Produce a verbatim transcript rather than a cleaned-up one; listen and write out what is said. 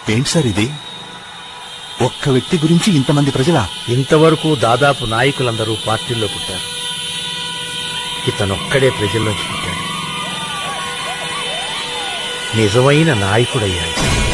ఏంటి సార్ ఇది? ఒక్క వ్యక్తి గురించి ఇంతమంది ప్రజలా? ఇంతవరకు దాదాపు నాయకులందరూ పార్టీల్లో పుట్టారు. ఇతనొక్కడే ప్రజల్లోంచి పుట్టాడు. నిజమైన నాయకుడయ్యాడు.